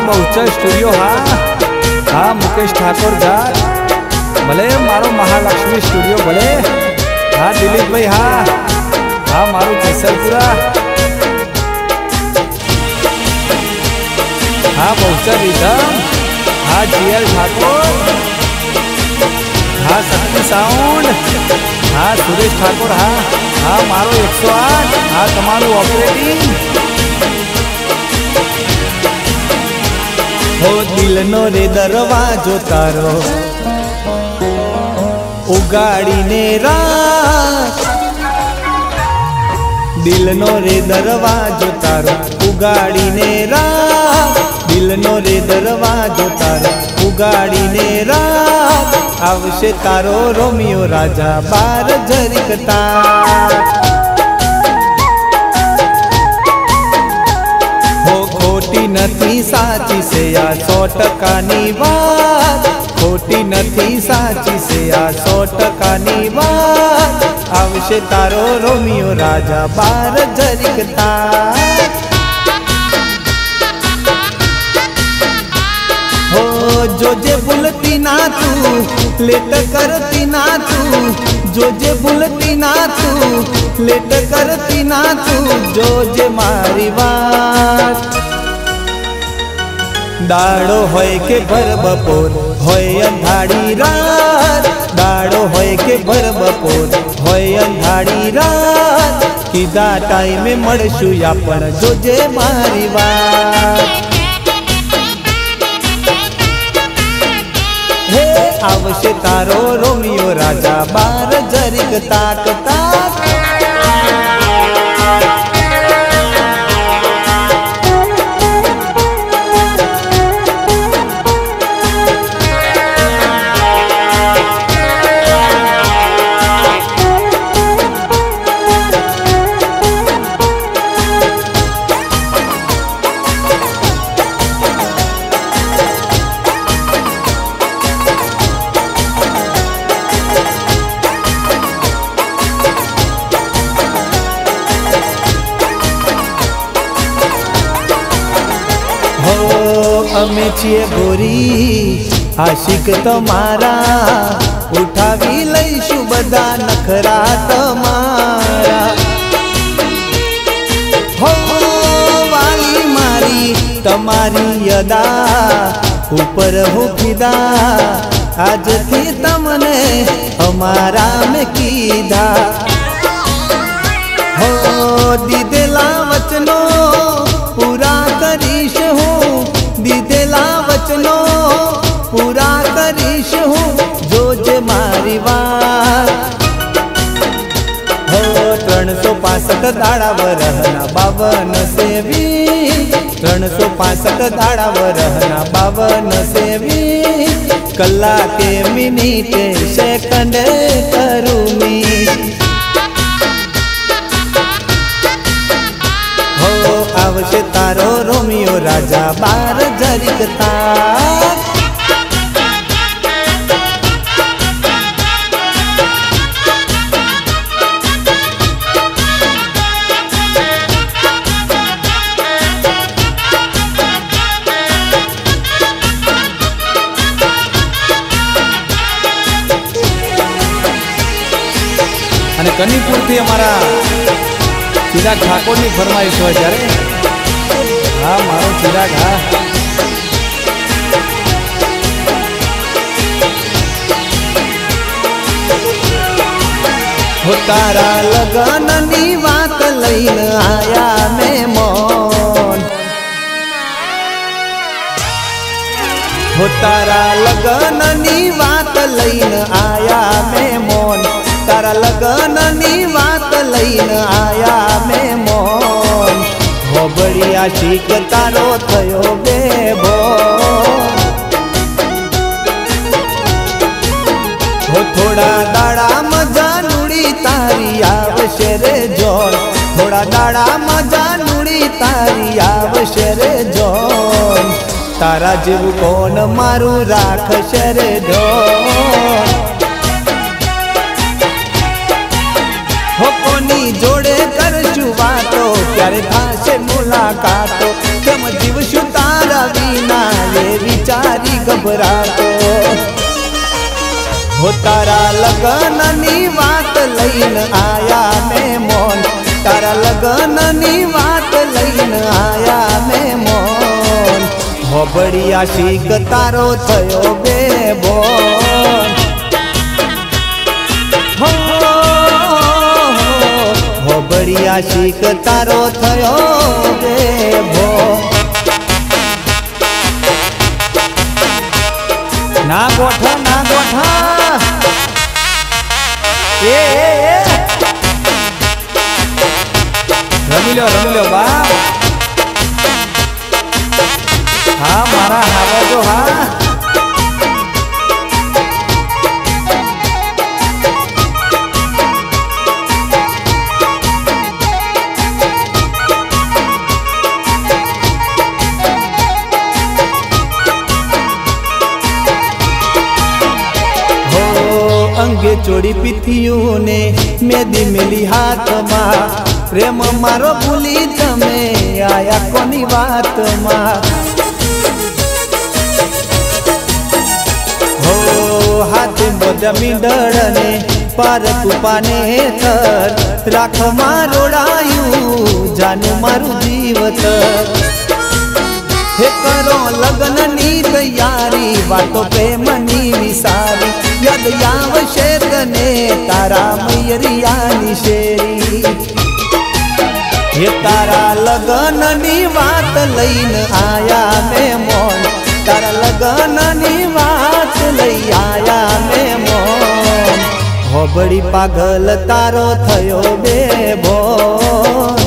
Bahuchar studio हाँ मुकेश ठाकुर जाट भले मारो महालक्ष्मी स्टूडियो भले हाँ दिलीप भाई हाँ मारू केसरपुरा हाँ बहुचर रिदम हाँ जीएल ठाकुर हाँ शक्ति साउंड हाँ सुरेश ठाकुर हाँ मारो 108 हाँ तमारू ऑपरेटिंग हो दिल नो रे दरवाजो तारो उगाड़ी ने रात दिल नो रे दरवाजो तारो उगाड़ी ने रात दिल नो रे दरवाजो तारो उगाड़ी ने रात आवशे तारो रोमियो राजा बार जरिकता हो खोटी नथी साची से आ 100% बात खोटी नथी साची से आ 100% बात आवशे तारो रोमियो राजा बार जरिकता हो जो जे बुलती ना तू लेट करती ना तू जो जे बुलती ना तू लेट करती ना तू जो जे मारी बात दाड़ो होय के भर बपोर होय अंधाड़ी रात दाड़ो होय के भर बपोर होय अंधाड़ी रात कीधा टाइम में मळशु आपण जो जे मारी बात हे आवशे तारो रोमियो राजा बार जरिक ताक ताक अमे छीए गोरी आशिक तमारा उठावी लईशु बधा नखरा तमारा हो वाली मारी तमारी यदा ऊपर हो फिदा आज थी तमने हमारा में कीधा हो दीदेला वचनो पूरा करीश हूँ दीदेला वचनो पूरा करीश हूँ जो जे मारी बात हो 365 दाड़ा वरहना 52 सेवी 365 दाड़ा वरहना 52 सेवी कलाके मिनिटे सेकंडे करूमी आवशे तारो रोमियो राजा बार जरिकता અને કનીપુરથી અમારા ચિરાગ ઠાકોરની ફરમાઈશ હોય ત્યારે हाँ मारो चिराग हो तारा लगन नी बात लईन आया मैं मोन हो तारा लगन नी बात लईन आया मैं मोन तारा लगन नी बात लईन आया मैं मोन हो बड़ी आशिक तारो थयो बेबो हो थोड़ा दाड़ा मजा नुड़ी तारी आवशे रे जोन थोड़ा दाड़ा मजा नुड़ी तारी आवशे रे जोन तारा जीव कोण मारू राखशे रे ढोल हो कोनी जोड़े करशु वातो त्यारे थाशे मुलाकातो केम जीवशु तारा विना हो तारा लगननी वात लईन आया मेमोन, तारा लगननी वात लईन आया मेमोन। हो बड़ी आशिक तारो थयो बेबोन, हो बड़ी आशिक तारो थयो बेबोन। ना गोठा ना गोठा रमी लो बा। हाँ मारा हावा जो हाँ अंगे चोड़ी पीथियों ने मेदी मिली हाथ माँ, प्रेम मारो भूली तमे आया कोनी बात माँ। हो हाथ जमी डरने पार कुपाने थर, राख मारोड़ायू जानू मारू जीवत। हे करो लगननी तैयारी वातो प्रेमनी विसारी, यद यावशे तने तारा मैयरियानी शेरी। हे तारा लगननी वात लईन आया मेमोन, तारा लगननी वात लई आया मेमोन। हो बड़ी पागल तारो थयो बेबोन,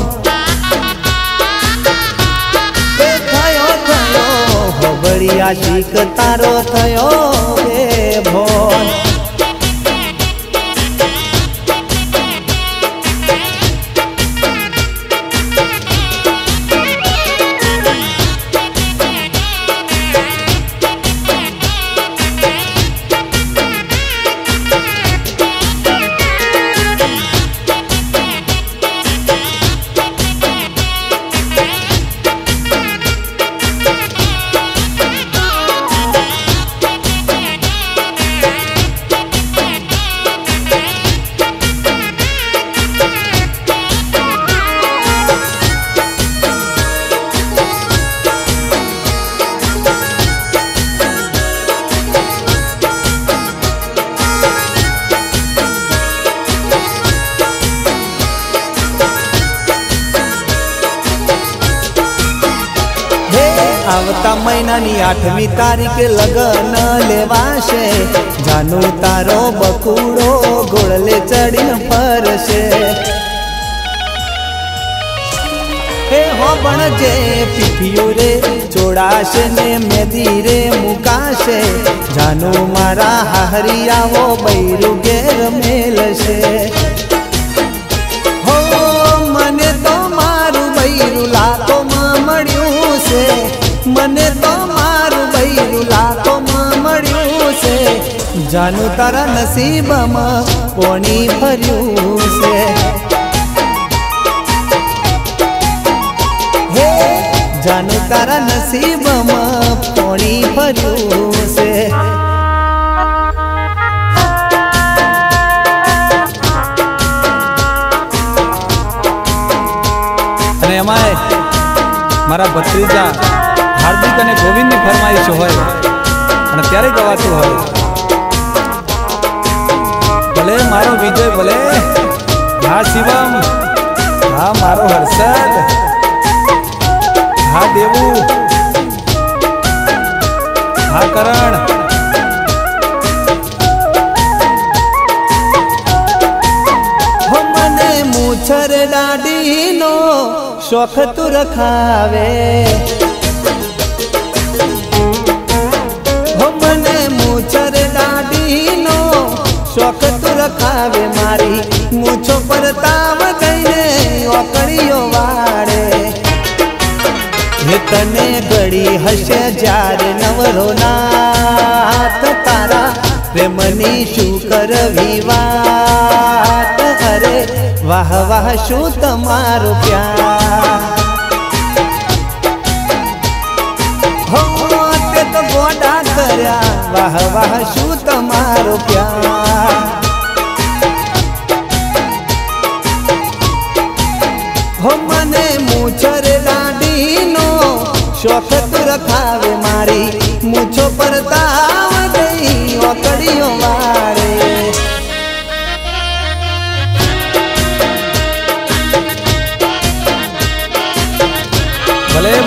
बड़ी आशिक तारो थयो बेबोन। आवता महीनानी 8મી तारीखे लगन लेवाशे, जानू तारो बकुड़ो गोड़ले चढ़ीन फरशे। हे हो बनजे पीठियो रे चोड़ाशे ने मेदी रे मुकाशे, जानू मारा हाहरिया वो बैरू गेर मेलशे। हो मने तो मारू बैरू लाखो मड़ियों से, मने तो मारू बैरू लाखो मड़ियों से। जानू तारा नसीब में पोनी भर्यू से, हे जानू तारा नसीब में पोनी भर्यू से। अने एमाय मारा भत्रीजा हार्दिक अने गोविंद की फरमाइश होय अने त्यारे गवातुं होय। भले मारो विजय भले, हाँ शिवम, हाँ मारो हर्षद, हाँ देवू, हाँ करण। हो मने मूछर डाडी नो शौक तू रखावे, हो मने मूछर डाडी नो शौक तू रखावे। मारी मूछो पर ताव गईने ओकड़ियो वाड़े, हे तने गड़ी हसे जार नवरो नाथ तारा प्रेमनी शुकर विवात। अरे वाह वाह शू तमारो प्यार, हो ते तो गोडा कर्या वाह वाह शू तमारो प्यार।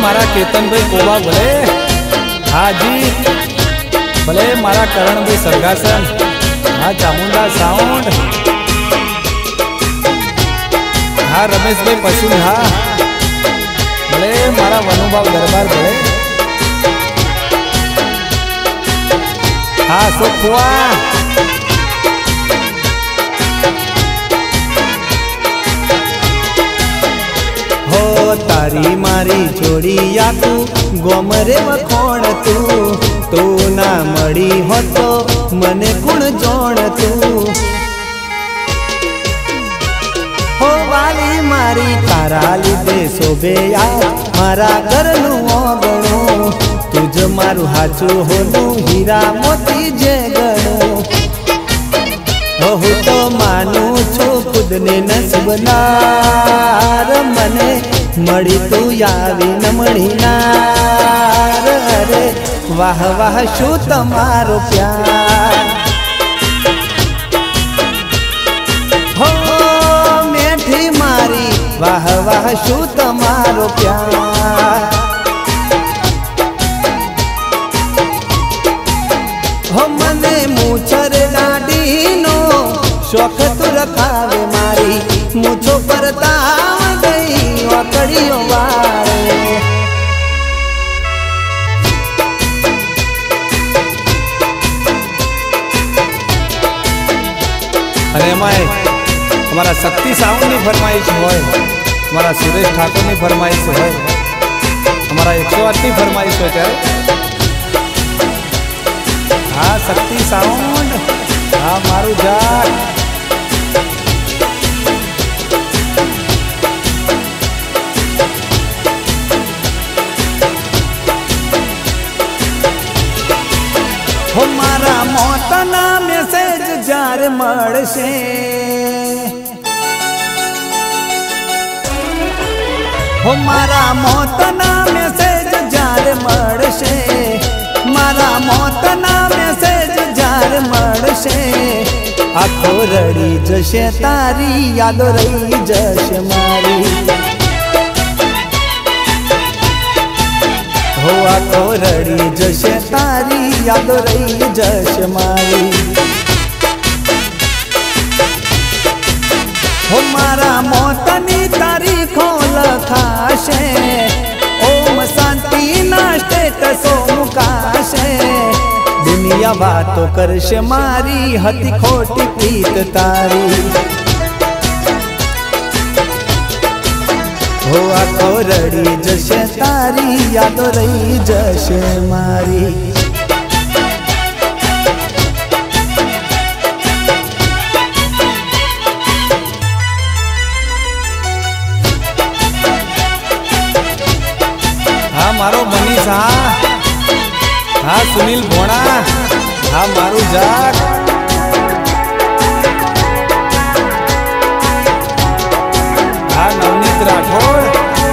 मारा केतन भाई कोबा बोले हाँ जी, भले मारा करण भाई सरगासन, हाँ चामुंडा साउंड, हाँ रमेश भाई पशु, हाँ भले मारा वनुभाव दरबार बोले हाँ सुखुआ, हो तारी मारी जोड़िया तू गोमरे वखोण तू ना मड़ी हो तो मने कुण जोण तू हो वाली मारी तारा लीधे शोभे यार मारा घरनु ओगणु तुझ मारू हाचू होनु हीरा मोती जे गणु हो तो मानू छो खुद ने नसीबनार मने मड़ी तू यावी नमणी नार अरे वाह वाह शू तमारो प्यार हो मेठी मारी वाह वाह शू तमारो प्यार हो मने मूछर लाडी नो शौक तू रखावे मारी मुझो परताव गई वाकड़ियों वारे अरे माए हमारा शक्ति साउंड की फरमाइश हो, हमारा सुरेश ठाकुर की फरमाइश हो, हमारा 108 की फरमाइश हो क्या हाँ शक्ति साउंड, हाँ मारू जाट हो मारा मोतना मैसेज जार मळशे हो मारा मोतना मैसेज जार मळशे मारा मोतना मैसेज जार मळशे आखो रड़ी जशे तारी यादो रही जश मारी हो आखो रड़ी जशे तारी यादो रही जश मारी हो मारा मोतनी तारीखों लखाशे ओम शांति ना स्टेटसो मुकाशे दुनिया बातो करशे मारी हती खोटी प्रीत तारी हो आखो रड़ी जशे तारी यादो रही जशे मारी हाँ मारो मनीष, हाँ सुनील भोणा, हाँ मारू जाट, हाँ नवनीत राठौड़,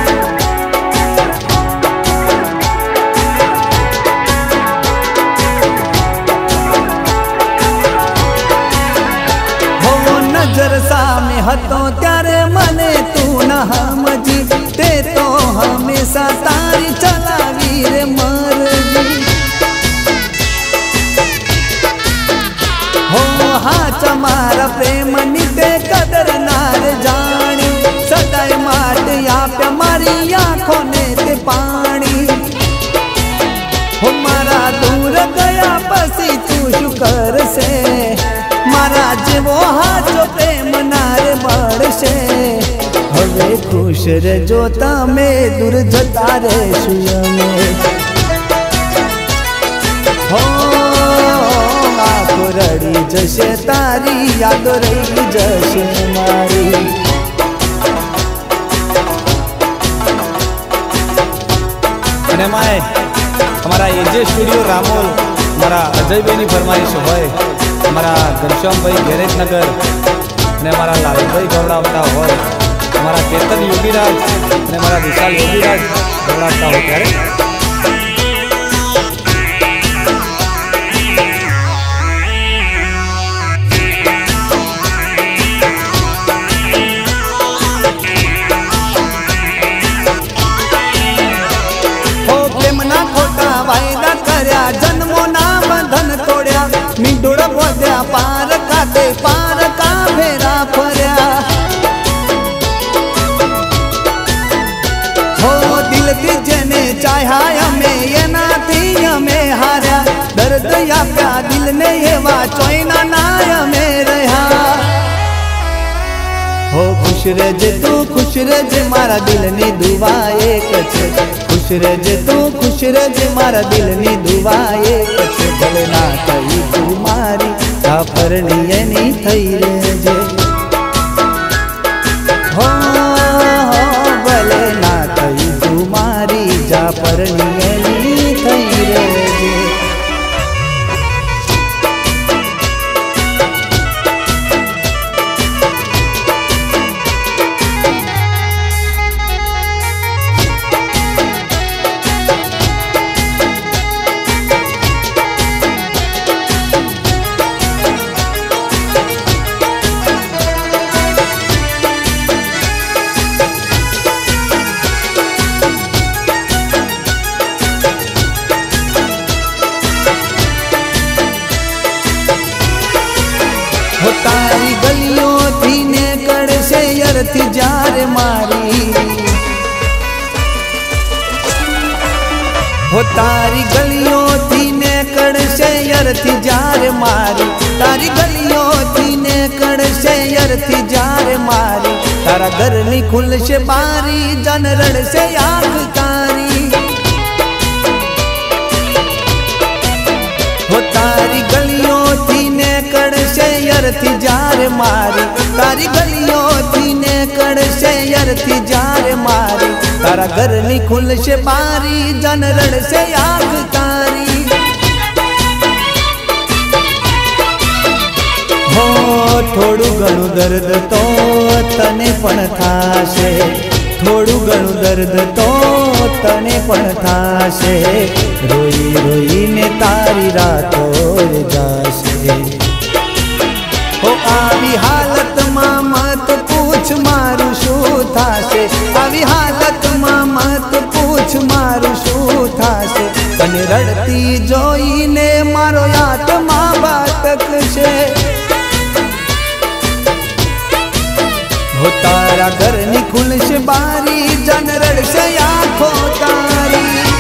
हो नजर सामे हतो त्यारे मने तू न हमजी ते तो हमेशा तारी चलावी रे मरजी हो हाच मारा प्रेम निते कदर नार जानी सदाय माट या मारी आँखों ने ते पानी हो मारा दूर गया पसी तू शुकर से मारा जेवो हाचो प्रेम नार बड़शे हवे खुश रे जो तमे दूर जता रे सुय में हो आखो रड़ी जशे तारी याद रही जशे मारी अने माए हमारा एजे स्टूडियो रामोल हमारा अजय भाई की फरमाइश होय, हमारा घनश्याम भाई गैरेज नगर ने हमारा लाल भाई गौड़ावता हो, हमारा केतन योगीराज ने हमारा विशाल योगीराज गौड़ावता हो क्या शोध्या पार काते पार का फेरा फर्या हो दिल थी जेने चाह्या अमे एनाथी अमे हार्या दर्द आप्या दिल ने एवा चोईना ना अमे रह्या हो खुश रहजे मारा दिल नी दुआ एक छे खुश रहजे मारा दिल नी दुआ एक छे भले ना थई तू मारी परणी एनी थई रहेजे हो भले ना थई तू मारी जा परणी एनी थई रहेजे हो तारी गलियों थी ने कड़ से यरथी जार मारी हो तारी गलियों थी ने कड़ से यरथी जार मारी तारी गलियों थी ने कड़ से यरथी जार मारी तारा घर नी खुल से बारी जनरण से आग तारी हो तारी गलियों थी ने कड़ से यरथी जार मारी तारी गलियों थी ने कड़ से यरथी जार मारी तारा घर नी खुल से बारी जनरण से आग तारी हो थोड़ू घणू दर्द तो तने पण थाशे थोड़ू घणू दर्द तो तने पण थाशे रोई रोई ने तारी रातो जाशे हो आवी हालत मां मत पूछ मारू शू थाशे आवी हालत मां मत पूछ मारू शू थाशे तने रड़ती जोई ने मारो आत्मा बातक छे हो तारा घर नी खुल से बारी जनरण से आँखों तारी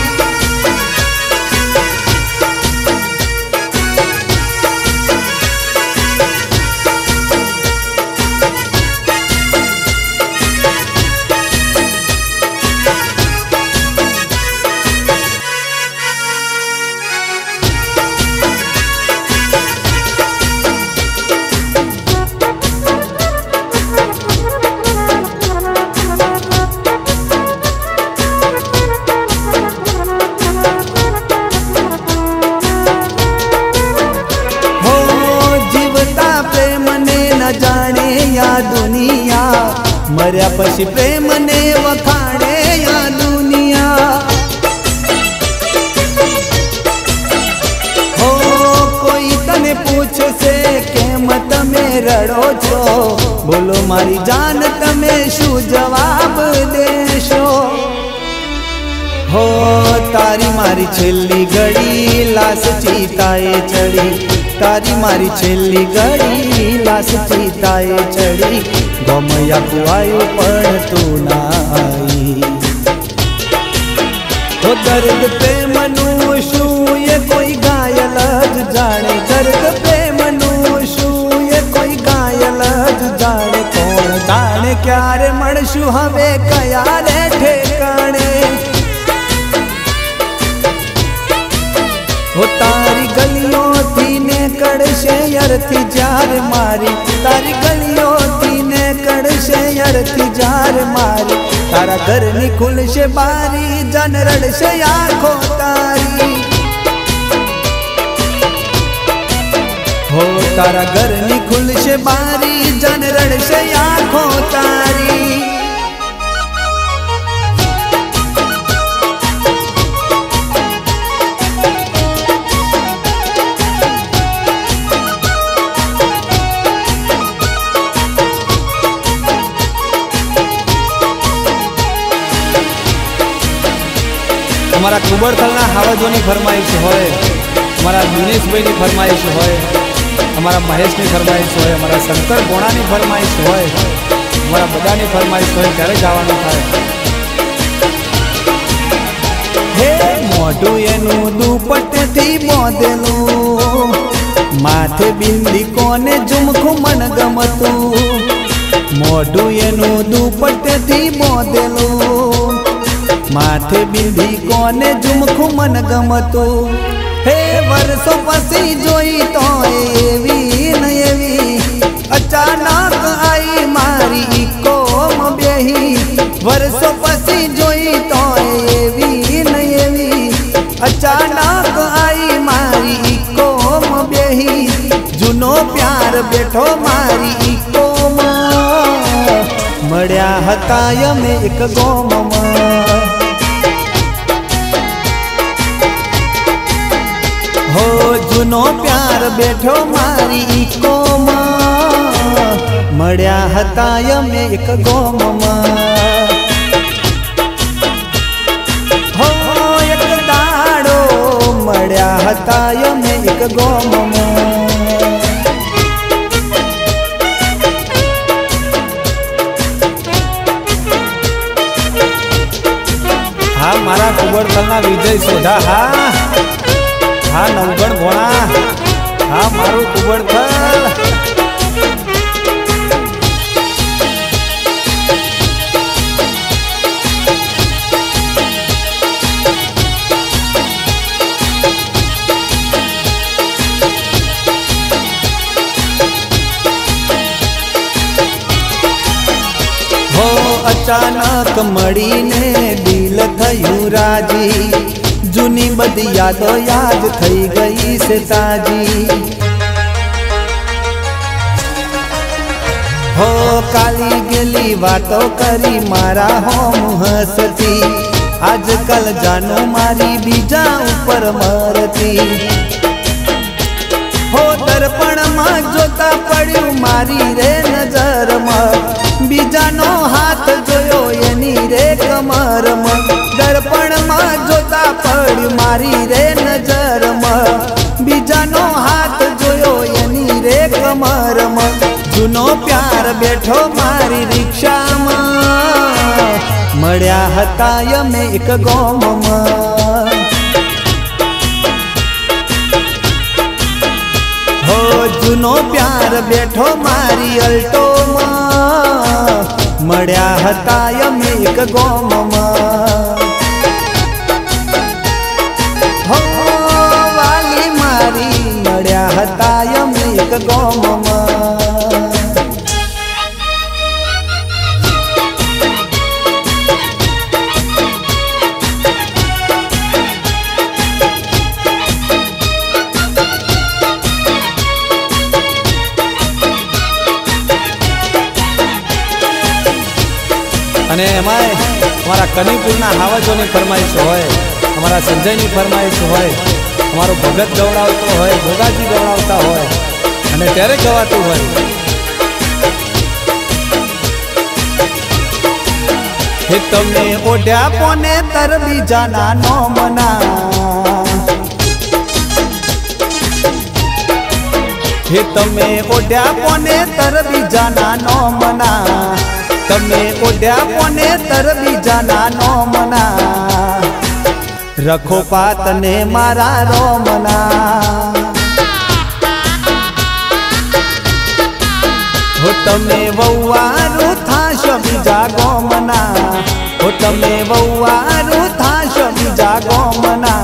जाने या दुनिया मर्या पछी प्रेम ने वखाणे या दुनिया हो कोई तने पूछे से केम तमे रड़ो छो बोलो मारी जान तमे शू जवाब देशो हो तारी मारी छेल्ली घड़ी लाश चीताए चढ़ी तारी मारी छेल्ली घड़ी लाश चीताए चढ़ी गमया कुआयो पण तू ना आई हो दर्द प्रेमनु शू ये कोई घायल ज जाने दर्द प्रेमनु शू ये कोई घायल ज जाने कौन जाने क्यारे मणशु हवे कयाले ठेकाणे हो तारी गलियों थी ने कड़ से यरथी जार मारी तारी गलियों थी ने कड़ से यरथी जार मारी तारा घर नी खुल से बारी जनरण से आँखों तारी हो तारा घर नी खुल से बारी जनरण से आँखों तारी અમારા કુબરથલના હાવજોની ફરમાઈશ હોય, અમારા દિનેશભાઈની ફરમાઈશ હોય, अमरा महेश की फरमाइश होय, अमरा शंकर गोणा की फरमाइश होय, अमरा बधा की फरमाइश होय त्यारे गावानुं थाय। हे मोढुं एनुं दुपट्टेथी बांधेલું, माथे बिंदी कोने झुमखुं मन गमतुं। मोढुं एनुं दुपट्टेथी बांधेલું, माथे बिंदी कोने झुमखुं मन गमतुं। हे वर्षों पछी जोई तो एवी न एवी, अचानक आई मारी कोम बेही। वर्षों पछी जोई तो एवी न एवी, अचानक आई मारी कोम बेही। जूनो प्यार बैठो मारी कोम, मळ्या हता यमे एक गोममां। हो जूनो प्यार बैठो मारी कोम, मळ्या हता यमे एक गोममां। हो एक दाड़ो मळ्या हता यमे एक गोममां। हाँ मारा कुबड़थलना विजय सोधा, हाँ हाँ नवगण भोणा, हाँ मारू कुबड़थल। हो अचानक मळीने दिल थयुं राजी, जूनी बधी यादो याद थई गई से ताजी। हो काली गेली वातो करी मारा होम हसती, आजकल जानो मारी बीजा ऊपर मरती। हो दर्पण में जोता पड्યું मारी रे नजर में, बीजानो हाथ जोयो एनी रे कमर में। दर्पण में जोता पड्યું मारी रे नजर में, बीजानो हाथ जोयो एनी रे कमर में। जूनो प्यार बैठो मारी रिक्शा में, मळ्या हता यमे एक गोममां। हो जूनो प्यार बैठो मारी अल्टो में, मळ्या हता यमे एक गोममां। हो वाली मारी मळ्या हता यमे एक गोममां। अने एमांय अमरा कनीपुरना हावाजोनी फरमाइश होय, अमरा संजयनी फरमाइश होय, अमारो भगत गवड़ावतो होय, भोगाजी गवड़ावता होय अने त्यारे गवातुं होय। हे तमे ओढ्या पोने तर बीजाना नो मना, हे तमे ओढ्या पोने तर बीजाना नो मना। तमे ओढ्या पोने तर बीजाना नो मना, रखो पातने मारा रोमना। हो तमे वौवारू थाशो बीजा गोमना, हो तमे वौवारू थाशो बीजा गोमना।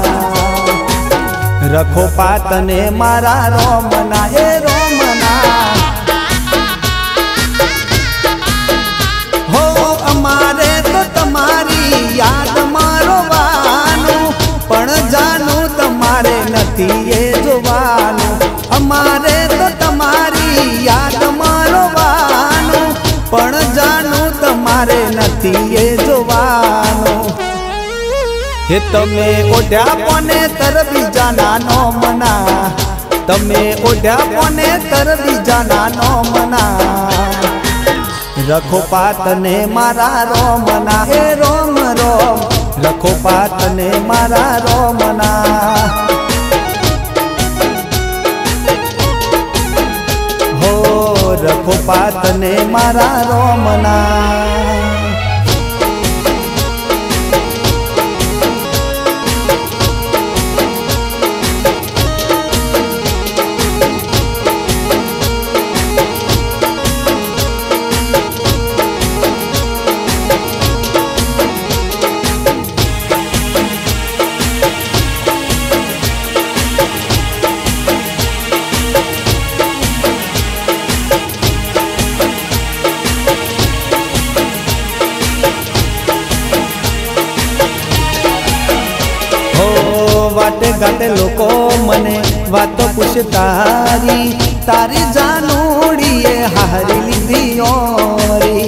रखो पातने मारा रोमना, ए रोमना। हो अमारे तो तमारी याद मारो वानू, पण जानू तमारे नथी ए जोवानू। अमारे तो तमारी याद मारो वानू, पण जानू तमारे नथी ए जोवानू। हे तमे ओढ्या पोने तर बीजाना नो मना, तमे ओढ्या पोने तर बीजाना नो मना। रखो पातने मारा रोमना, ए रोम रोम। रखो पातने मारा रोमना। रखो पात ने मारा रोमना। वाटे गाटे लोको मने वातो पूछ तारी तारी जानूड़ीए हारी लीधी ओरी।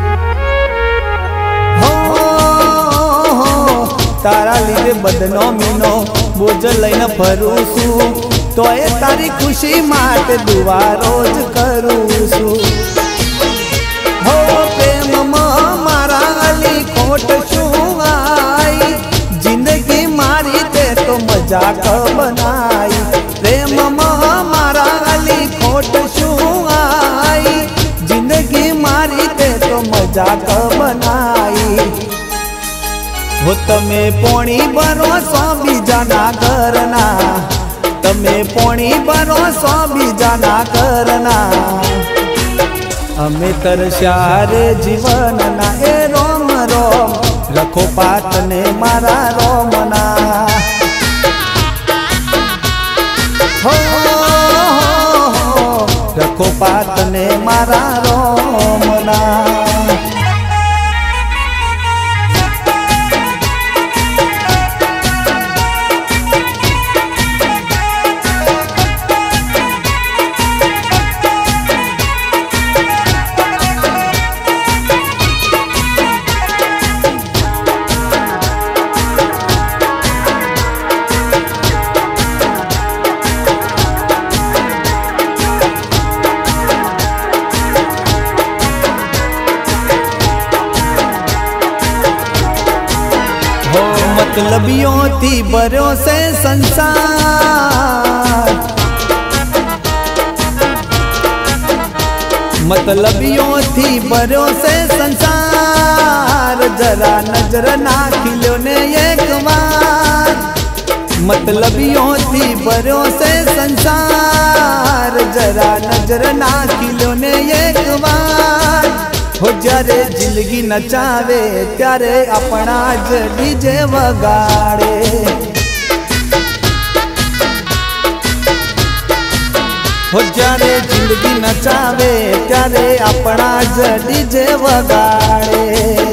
हो तारा लीधे बदनामीनो बोझ लईने फरू छू तोय तारी खुशी माटे दुआ रोज करूं छू। हो प्रेम मारा अली खोट छू आई जिंदगी मारी तो मजाक बनाई। प्रेम मारा अली खोट शू आई जिंदगी मारी ते तो मजाक बनाई। हो तमे पोणी भरोसा बीजाना करना तमे पोणी भरोसा बीजाना करना। अमे तरस्यारे जीवन ना ए रोम रोम रखो पात ने मारा रोमना। हो रखो पात ने मारा रोमना। मतलबियों थी बरो से संसार मतलबियों थी बरो से संसार जरा नजर नाखी लो ने एक बार। मतलबियों थी बरो से संसार जरा नजर नाखी लो ने एक बार। हो जारे जिंदगी नचावे त्यारे अपना ज डीजे वगाड़े। हो जारे जिंदगी नचावे त्यारे अपना ज डीजे वगाड़े।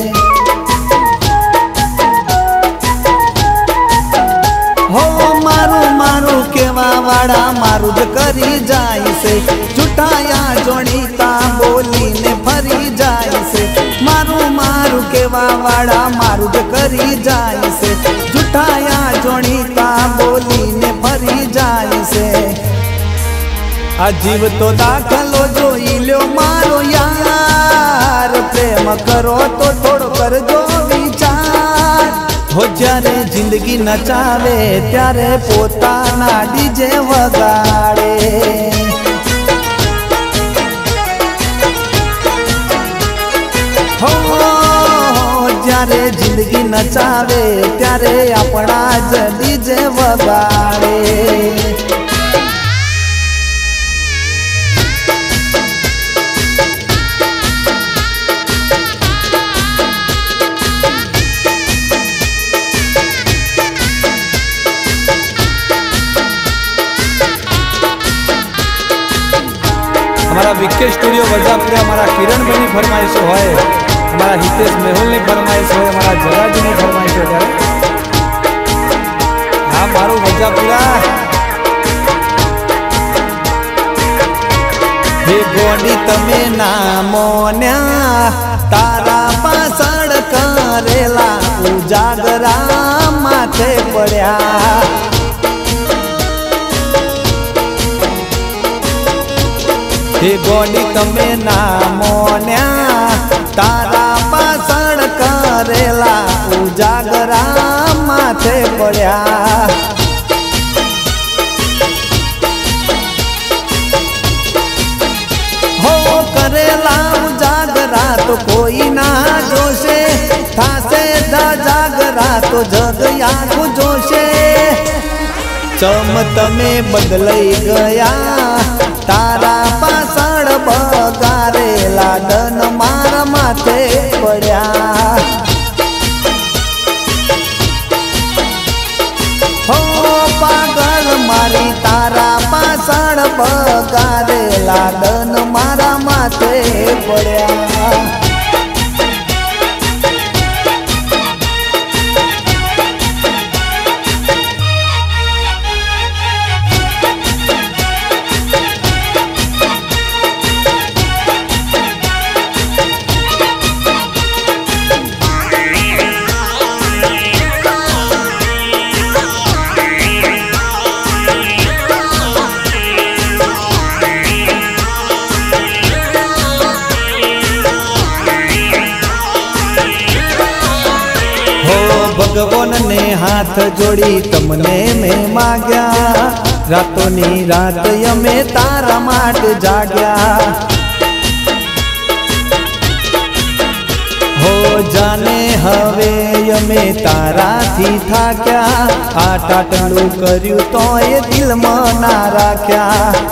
हो मारू मारू केवा वाड़ा मारू ज करी जाई से जुटाया जोड़ीता बोली ने फरी जाई से। मारू मारू केवा वाड़ा मारू ज करी जाई से जुटाया जोड़ीता बोली ने फरी जाई से। अजीब तो दाखलो जोई लो मारो यार प्रेम करो तो थोड़ो कर जो विचार। हो जारे जिंदगी नचावे त्यारे पोताना डीजे वगाड़े। हो जारे जिंदगी नचावे त्यारे अपना ज डीजे वगाड़े। हमारा विके स्टूडियो वजापुर हमारा किरण भाई फरमाइश है, हमारा हितेश मेहुल ने फरमाइश है, हमारा जगाजी ने फरमाइश है। हाँ मारो वजापुरा हे गोडी तमे नामोन्या तारा पासड़ करेला उजागरा माथे पड़या। हे गोडी तमे नामोन्या तारा पासड़ करेला उजागरा माथे पड़या। हो कोई ना जोशे थासे जागरा तो जग आखू जोशे चम तमे बदलाई गया तारा पासण बगारेला दन मारा माथे पड्या हो पागल मारी तारा पासण बगारेला दन मारा माथे पड्या भगवान ने हाथ जोड़ी तमने में माग्या रातों नी रात यमे तारा माट जाग्या हो जाने हवे यमे तारा थी थाक्या आट आटलू कर्यु तो ये दिल में ना राख्या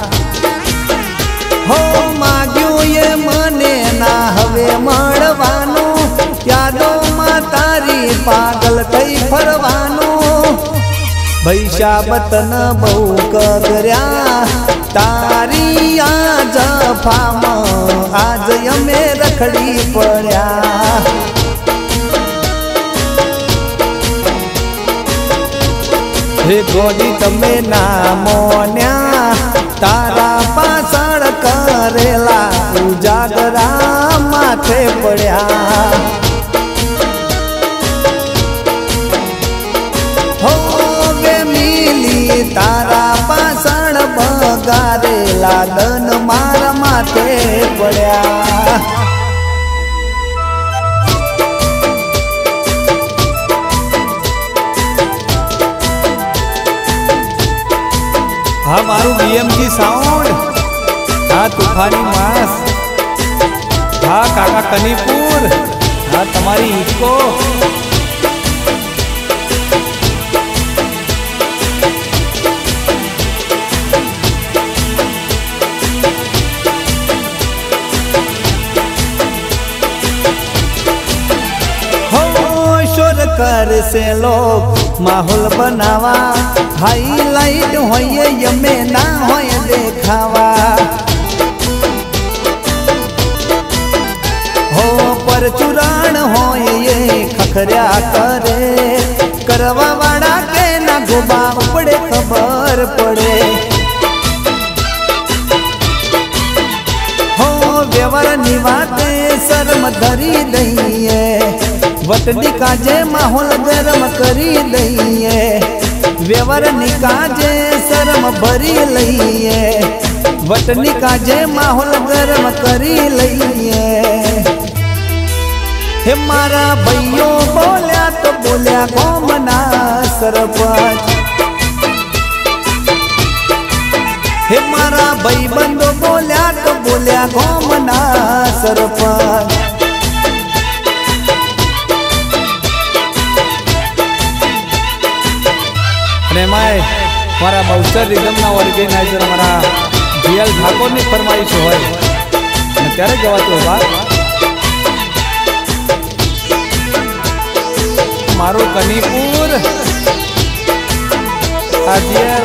हो माग्यू ये मने ना हवे मळवानु यादों में तारी पागल थई फरवानु भैशा बतन बहु कगर्या तारी आज फाम आज यमे रखड़ी पड्या हे गोडी तमे ना मोन्या तारा पासण करेला उजागरा माथे पड्या तारा पासण बगारेला दन मारा माथे पड्या हाँ मारू BMG साउंड हाँ तूफानी मास हाँ काका कनीपुर हाँ तमारी इको कर से लोग माहौल बनावा हाईलाइट होए यमे ना होए देखावा हो पर चुरान होए ये खखरिया करे करवा वाड़ा के ना गोबा उपड़े खबर पड़े हो व्यवहार निवाते शर्म धरी दईए वटनी काजे माहौल गरम करी दईए व्यवहार निकाजे शर्म भरी लईए वटनी काजे माहौल गरम करी लईए हे मारा भैयो बोल्या तो बोल्या गोमना सरपंच हे मारा भाई बंदो बोल्या तो बोल्या गोमना सरपंच मारा बहुचर रिदमना ऑर्गेनाइजर मारा GL ठाकोर ની ફરમાઈશ હોય અને ત્યારે જવાતું બા મારો કનીપુર આજીર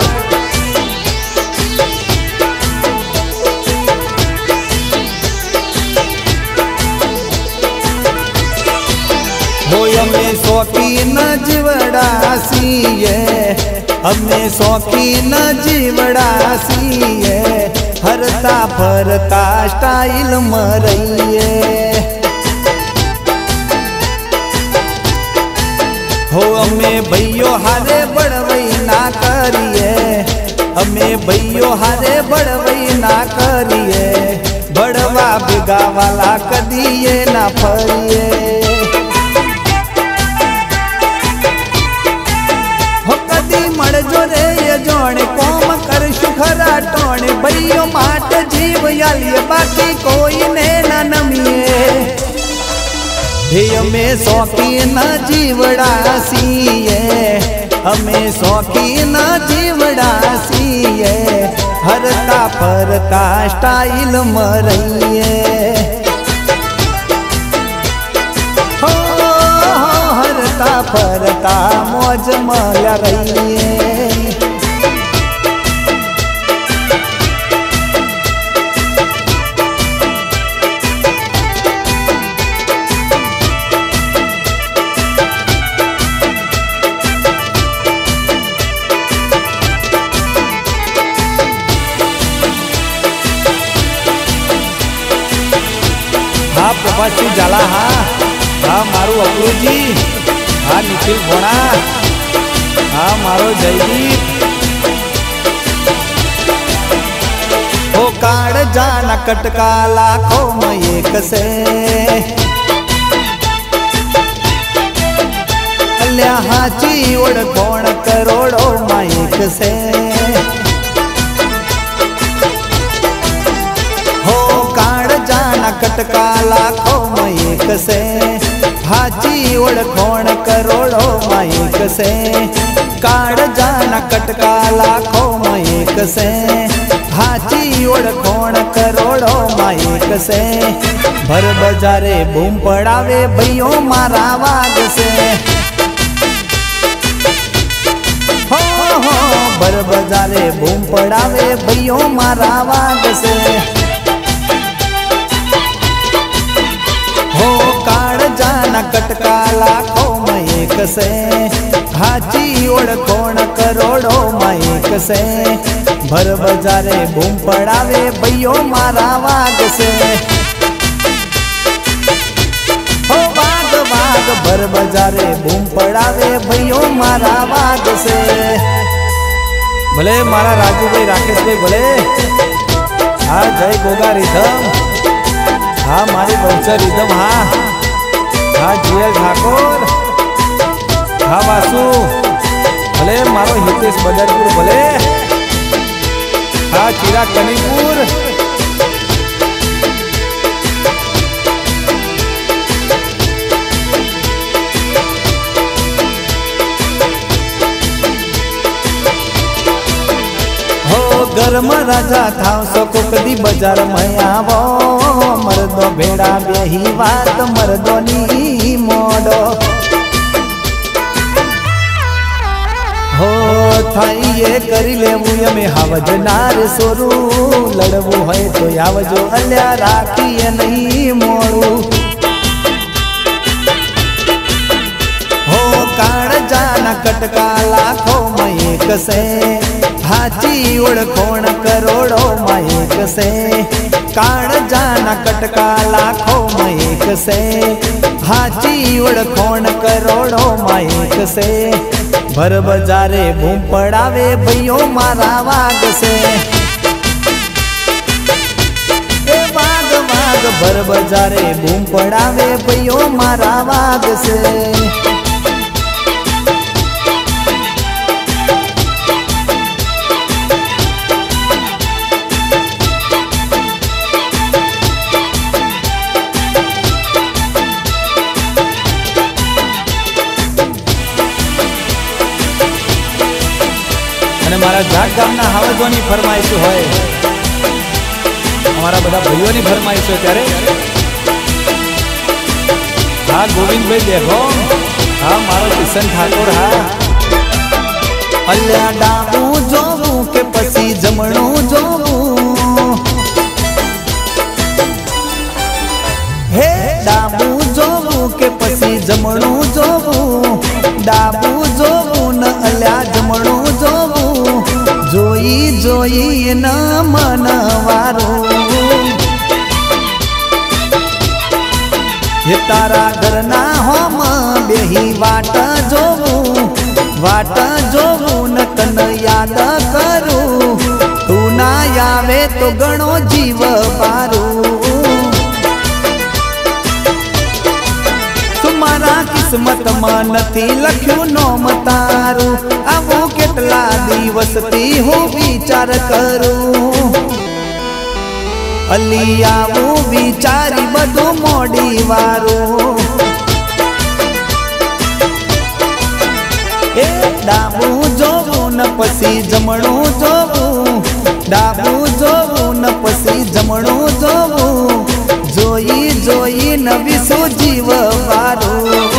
હોય અમે શોખીન જીવડાસીએ हमें शौकीन जीवड़ा सीए हरता फरता स्टाइल मरइए हो हमें भैयो हारे बड़वई ना करिए हमें भैयो हारे बड़वई ना करिए बड़वा बिगा वाला कदिए ना फरिए जो रे ये जोड़े कोम कर सुखरा टोने भैयो माट जीव यालिए बाकी कोई ने ना नमिए हे अमे शौकीन जीवड़ा सीए, अमे शौकीन जीवड़ा सीए, हरता फरता स्टाइल मरइए, हो हरता फरता मौज मल रहिए। हाँ प्रभातसिंह झाला, हाँ मारू अकलूजी, हाँ निखिल भोणा, हाँ मारो जयदीप। हो काड़ जाना कटका लाखों में एक से, अल्या हाची ओढ़ कौन करोड़ों में एक से। कटका लाखों में एक से, हाची ओढ़ कौन करोड़ों में एक से, काड़ जाना कटका लाखों में एक से, हाची ओढ़ कौन करोड़ों में एक से, भर बजारे बूम पड़ावे भैयों मारा वाग से, हो भर बजारे बूम पड़ावे भैयों मारा वाग से। हो काड़ जाना कटका लाखों में एक से, हाची ओढ़ कौन करोड़ों में एक से, भर बजारे बूम पड़ावे भैयो मारा वाग से, हो वाग वाग भर बजारे बूम पड़ावे भैयो मारा वाग से। भले मारा राजू भाई राकेश भाई भले, हाँ जय गोगा रिधम, हाँ मारी बंसर रिधम, हाँ जीएल ठाकुर, हाँ वासु भले, मारो हितेश बदरपुर भले, हाँ चिराग कनीपुर, गरम राजा थाव सो कदी बाजार में आवो, मर्दो भेड़ा बेही बात मर्दो नी मोडो, हो थाई ये करी लेवू यमे हावज नार सोरू, लड़वू है तो आवजो अल्या राखी नहीं मोड़ू, हो काड़ जाना कटका लाखों में एक से, हाची ओढ़ कौन करोड़ों में एक से, काड़ जाना कटका लाखों में एक से, हाची ओढ़ कौन करोड़ों में एक से, भर बजारे बूम पड़ावे भैयो मारा वाग से, ए वाग वाग भर बजारे बूम पड़ावे भैयो मारा वाग से। मारा जाट गामना हावजोनी फरमाइश होय, हमारा बड़ा भाइयों की फरमाइश हो त्यारे, हाँ गोविंद भाई देखो, हाँ मारो किशन ठाकुर, हाँ अल्या डाबू जोवू के पसी जमणू जोवू, हे डाबू जोवू के पसी जमणू जोवू, डाबू जोवू न अल्या जमणू जोवू, जोई जोई न मनवारो, ये तारा घरना होम बेही वाट जोवू, वाट जोवू न तन याद करू, तू ना आवे तो गणो जीव पारू, तुम्हारा किस्मत में नथी लख्यू नोम तारू, आवो केटला दिवस थी हूँ विचार करूं, अली आवू विचारी बधु मोड़ी वारू, डाबू जोवूं न पसी जमणू जोवूं, डाबू जोवूं न पसी जमणू जोवूं, जोई जोई न विसु जीव वारो।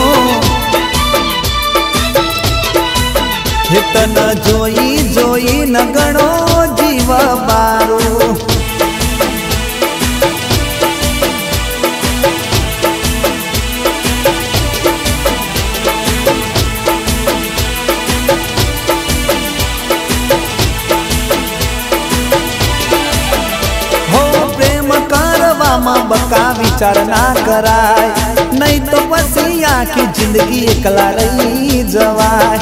हितन जोई जोई न गणो जीव बारो। बका विचार ना कराय, नहीं तो पसी आखी जिंदगी एकला रही जवाय।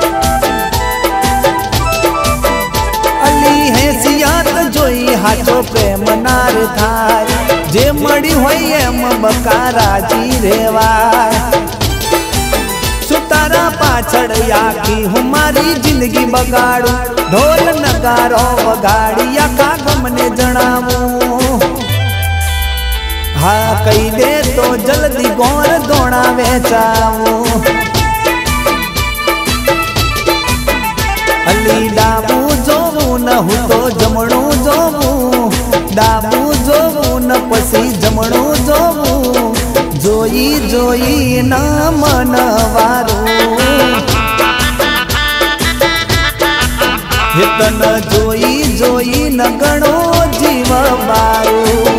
अली हैसियत जोई हाचो प्रेम नार थाय, जे मड़ी होई एम बका राजी रेवाय। सुतारा पाछड़ आखी हमारी जिंदगी बगाड़ू, ढोल नगारो वगाड़ी आखा गमने जणावू। हाँ कही दे तो जल्दी गौर दौड़ा वेचाऊ। अली डाबू जोवूं न हूँ तो जमणू जोवूं, डाबू जोवूं न पसी जमणू जोवूं, जोई जोई न मन वारो। हितन जोई जोई न गणो जीव बारो।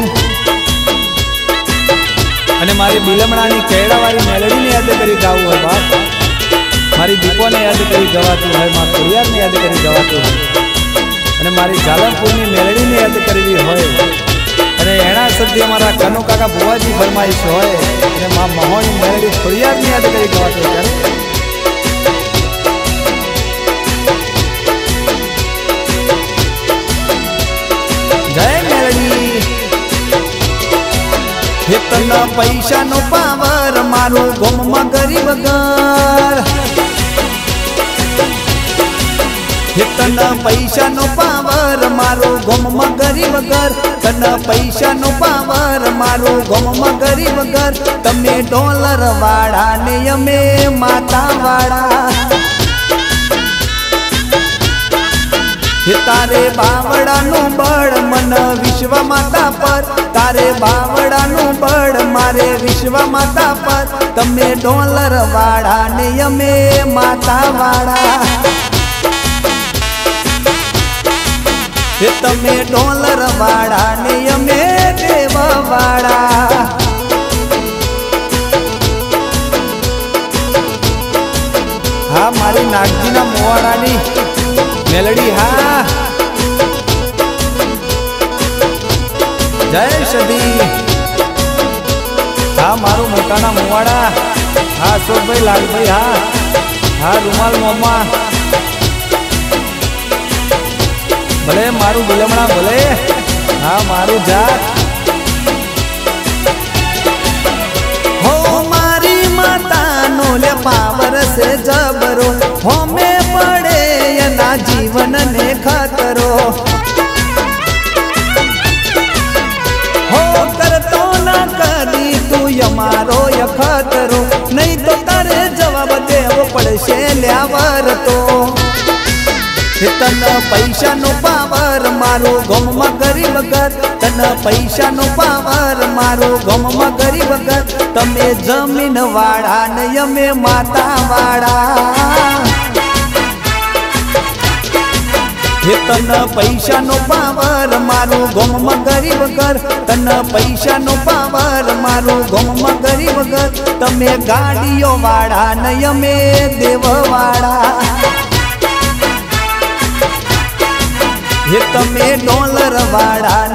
અને મારી બિલમણાની કેળાવાળી મેલડીને યાદ કરી ગાવું હોય બાપ, મારી દીપોને યાદ કરી ગવાતું હોય, મારા ખોડિયારને યાદ કરી ગવાતું હોય, અને મારી ઝાલરપુરની મેલડીને યાદ કરવી હોય, અને એના સદ્ય મારા કનુ કાકા ભુવાજી ફરમાઈશ હોય, અને મા મહોણી મેલડી ખોડિયારને યાદ કરી ગવાતું હોય ત્યારે જય મેલડી। हितन पैसा नो पावर मारो गोम में गरीब घर। हितन पैसा नो पावर मारो गोम में गरीब घर, तन पैसा नो पावर मारो गोम में गरीब घर। तमे डॉलर वाड़ा ने अमे माता वाड़ा, तारे बावड़ा नु बड़ मन विश्व माता पर, तारे बावड़ा नु बड़ मारे विश्व माता पर। तमे डॉलर वाड़ा ने अमे माता वाड़ा, तमे डॉलर वाड़ा ने अमे देव वाड़ा। हाँ मारी नागजी ना मोवाड़ानी मेलडी। हाँ जय सदी। हाँ मारू मोटाना मुवाड़ा। हाँ अशोक भाई लाल भाई। हाँ हाँ रुमाल मोमा भले मारू बिलमणा भले। हाँ मारू जात हो मारी माता नो ले पावर से जबरो, होमे पड़े ना जीवन ने खतरो। हो कर तो ना कदी तू यमारो या खतरो, नहीं तो तारे जवाब देव पड़शे ल्यावर तो। तन पैसा नो पावर मारो गम में गरीब घर, तन पैसा नो पावर मारो गम में गरीब घर। तमे जमीन वाड़ा ने अमे माता वाड़ा, तन पैसा नो पावर मारो गम में गरीब घर, तन पैसा नो पावर मारो गम में गरीब घर। तमे गाड़ियों वाड़ा ने अमे देव वाड़ा, तमे डॉलर वाड़ा